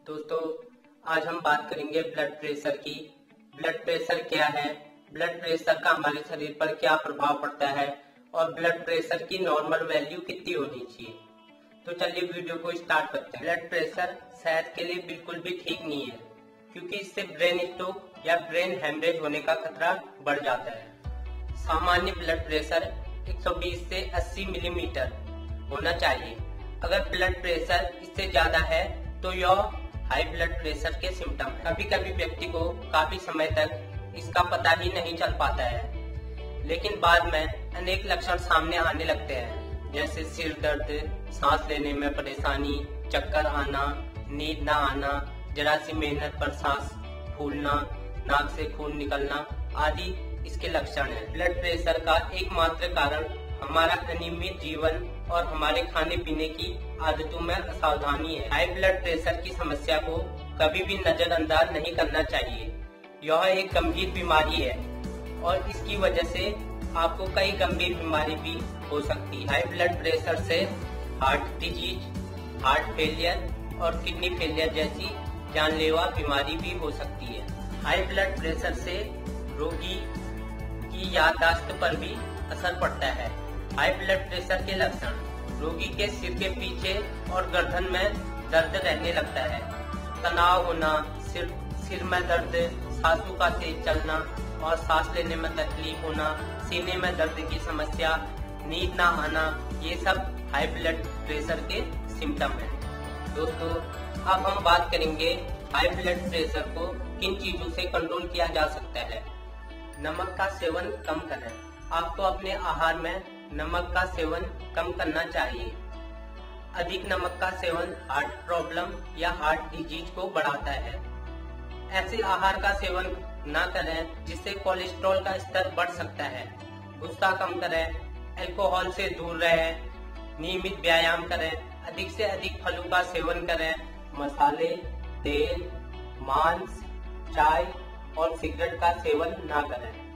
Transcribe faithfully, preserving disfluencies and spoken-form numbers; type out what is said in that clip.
दोस्तों, आज हम बात करेंगे ब्लड प्रेशर की। ब्लड प्रेशर क्या है, ब्लड प्रेशर का हमारे शरीर पर क्या प्रभाव पड़ता है और ब्लड प्रेशर की नॉर्मल वैल्यू कितनी होनी चाहिए। तो चलिए वीडियो को स्टार्ट करते हैं। ब्लड प्रेशर सेहत के लिए बिल्कुल भी ठीक नहीं है, क्योंकि इससे ब्रेन स्ट्रोक या ब्रेन हेमरेज होने का खतरा बढ़ जाता है। सामान्य ब्लड प्रेशर एक सौ बीस से अस्सी मिलीमीटर होना चाहिए। अगर ब्लड प्रेशर इससे ज्यादा है तो यह हाई ब्लड प्रेशर के सिम्टम। कभी कभी व्यक्ति को काफी समय तक इसका पता ही नहीं चल पाता है, लेकिन बाद में अनेक लक्षण सामने आने लगते हैं, जैसे सिर दर्द, सांस लेने में परेशानी, चक्कर आना, नींद न आना, जरा सी मेहनत पर सांस फूलना, नाक से खून निकलना आदि इसके लक्षण हैं। ब्लड प्रेशर का एकमात्र कारण हमारा अनियमित जीवन और हमारे खाने पीने की आदतों में असावधानी है। हाई ब्लड प्रेशर की समस्या को कभी भी नजरअंदाज नहीं करना चाहिए। यह एक गंभीर बीमारी है और इसकी वजह से आपको कई गंभीर बीमारी भी हो सकती है। हाई ब्लड प्रेशर से हार्ट डिजीज, हार्ट फेलियर और किडनी फेलियर जैसी जानलेवा बीमारी भी हो सकती है। हाई ब्लड प्रेशर से रोगी की याददाश्त पर भी असर पड़ता है। हाई ब्लड प्रेशर के लक्षण: रोगी के सिर के पीछे और गर्दन में दर्द रहने लगता है, तनाव होना, सिर सिर में दर्द, सांसों का तेज चलना और सांस लेने में तकलीफ होना, सीने में दर्द की समस्या, नींद ना आना, ये सब हाई ब्लड प्रेशर के सिम्टम हैं। दोस्तों, अब हम बात करेंगे हाई ब्लड प्रेशर को किन चीजों से कंट्रोल किया जा सकता है। नमक का सेवन कम करें। आपको अपने आहार में नमक का सेवन कम करना चाहिए। अधिक नमक का सेवन हार्ट प्रॉब्लम या हार्ट डिजीज को बढ़ाता है। ऐसे आहार का सेवन न करें जिससे कोलेस्ट्रॉल का स्तर बढ़ सकता है। गुस्सा कम करें, अल्कोहल से दूर रहें, नियमित व्यायाम करें, अधिक से अधिक फलों का सेवन करें, मसाले, तेल, मांस, चाय और सिगरेट का सेवन न करें।